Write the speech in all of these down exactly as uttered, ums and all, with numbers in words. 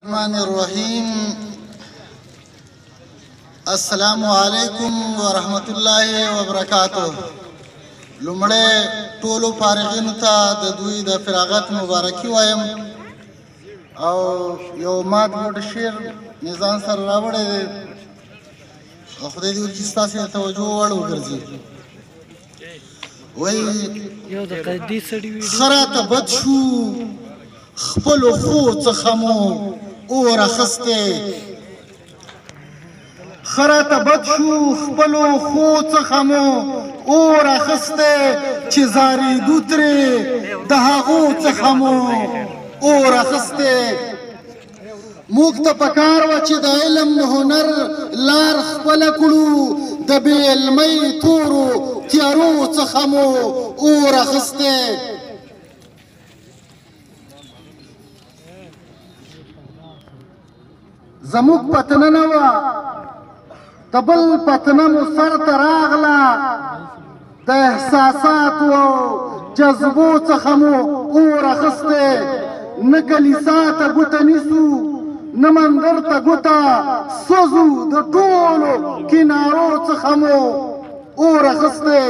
الرحمن الرحیم. السلام علیکم ورحمت الله وبرکاتہ. لومړی ټولو فارغینو ته د دوی د فراغت مبارکي وایم او یو مات ګوډ شعر نظام سره راوړی دی. خدای دې وکړي ستاسې د توجه وړ وګرځي. وایي ښه راته بد شو خپلو خو څخه مو اور اخستی، ښه راته بد شو خپلو خو څخه مو اور اخستی، چې زارېدو ترې د هغو څخه مو اور اخستی. موږ ته پکار وه چې د علم هنر لار خپله کړو، د بې علمۍ تورو تیارو څخه مو اور اخستی. زموږ پتنه نه وه د بل پتنه مو سر ته راغله، د احساساتو او جذبو څخه مو اور اخستی. نه کلیسا ته ګوته نیسو نه مندر ته ګوته سوځو، د ټولو کنارو څخه مو اور اخستی.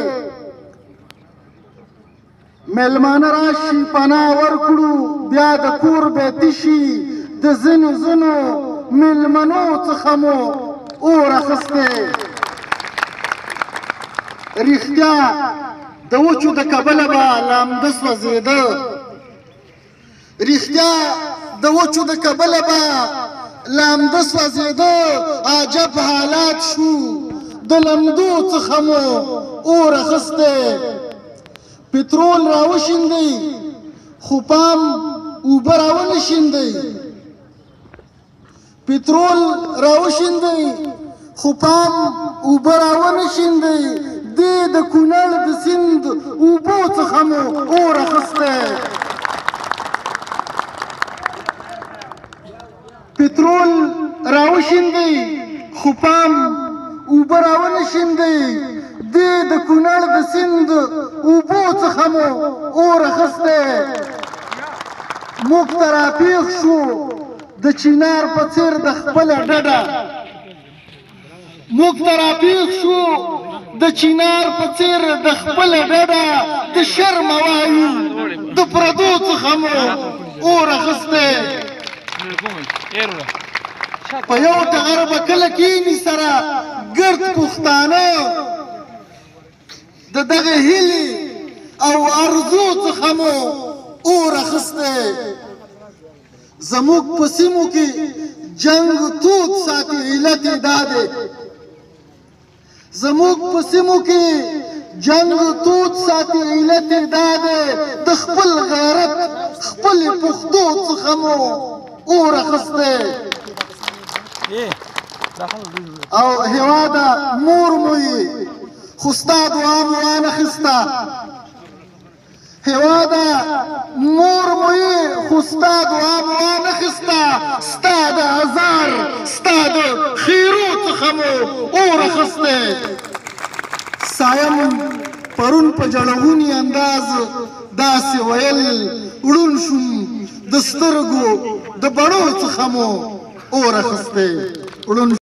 میلمانه راشي پناه ورکړو بیا د کور بې تشي، د ځینو ځینو میلمنو څخه مو اور اخستی. رښتیا د وچو د کبله به لامده سوځېده، رښتیا د وچو د کبله به لامده سوځېده. عجب حالات شو د لمدو څخه مو اور اخستی. پترول راوشیندئ خو پام اوبه راونشیندئ، پترول راوشیندئ خو پام اوبه راونشیندئ. دې د کونړ د سیند اوبو څخه مو اور اخستی. پترول راوشیندئ خو پام اوبه راونشیندئ. دې د کونړ د سیند اوبو څخه مو اور اخستی. موږ ته راپېښ شو د چینار په څېر د خپله ډډه، موږ ته راپېښ شو د چینار په څېر د خپله ډډه. د شرمه وایو د پردو څخه مو اور اخستی. په یو ټغر به کله کښېني سره ګرد پښتانه، د دغه هیلې او ارزو څخه مو اور اخستی. زموږ په سیمو کې جنګ تود ساتي علت یې دا دی، زموږ په سیمو کې جنګ تود ساتي علت یې دا دی. د خپل غیرت خپلې پښتو څخه مو اور اخستی. او هېواده مور مو یې خو ستا دعا مو وانخیسته، هېواده مور مو یې خو ستا دعا مو وانخیسته. ستا د ازار ستا د خیرو څخه مو اور اخستی. سایم پرون په جړغوني انداز داسې ویل، ړوند شوم د سترګو د بڼو څخه مو اور اخستی.